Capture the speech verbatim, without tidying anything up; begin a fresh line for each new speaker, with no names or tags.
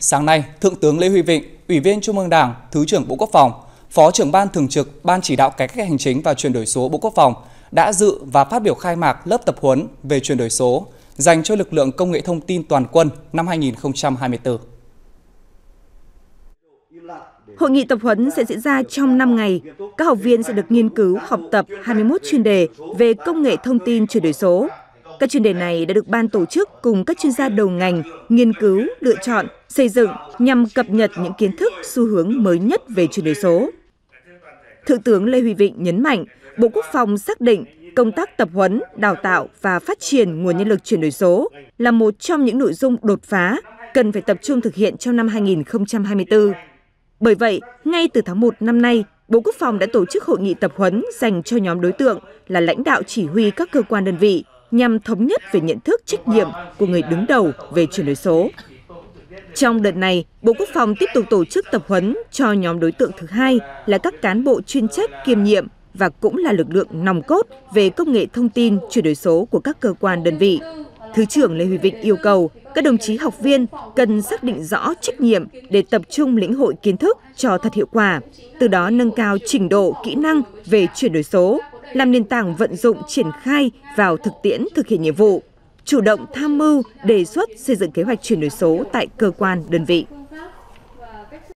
Sáng nay, Thượng tướng Lê Huy Vịnh, Ủy viên Trung ương Đảng, Thứ trưởng Bộ Quốc phòng, Phó trưởng Ban Thường trực Ban Chỉ đạo Cải cách hành chính và chuyển đổi số Bộ Quốc phòng đã dự và phát biểu khai mạc lớp tập huấn về chuyển đổi số dành cho lực lượng công nghệ thông tin toàn quân năm hai nghìn không trăm hai mươi tư.
Hội nghị tập huấn sẽ diễn ra trong năm ngày. Các học viên sẽ được nghiên cứu, học tập hai mươi mốt chuyên đề về công nghệ thông tin chuyển đổi số. Các chuyên đề này đã được ban tổ chức cùng các chuyên gia đầu ngành nghiên cứu, lựa chọn, xây dựng nhằm cập nhật những kiến thức, xu hướng mới nhất về chuyển đổi số. Thượng tướng Lê Huy Vịnh nhấn mạnh, Bộ Quốc phòng xác định công tác tập huấn, đào tạo và phát triển nguồn nhân lực chuyển đổi số là một trong những nội dung đột phá cần phải tập trung thực hiện trong năm hai nghìn không trăm hai mươi tư. Bởi vậy, ngay từ tháng một năm nay, Bộ Quốc phòng đã tổ chức hội nghị tập huấn dành cho nhóm đối tượng là lãnh đạo chỉ huy các cơ quan đơn vị nhằm thống nhất về nhận thức trách nhiệm của người đứng đầu về chuyển đổi số. Trong đợt này, Bộ Quốc phòng tiếp tục tổ chức tập huấn cho nhóm đối tượng thứ hai là các cán bộ chuyên trách kiêm nhiệm và cũng là lực lượng nòng cốt về công nghệ thông tin chuyển đổi số của các cơ quan đơn vị. Thứ trưởng Lê Huy Vịnh yêu cầu các đồng chí học viên cần xác định rõ trách nhiệm để tập trung lĩnh hội kiến thức cho thật hiệu quả, từ đó nâng cao trình độ kỹ năng về chuyển đổi số, làm nền tảng vận dụng triển khai vào thực tiễn thực hiện nhiệm vụ, chủ động tham mưu, đề xuất xây dựng kế hoạch chuyển đổi số tại cơ quan đơn vị.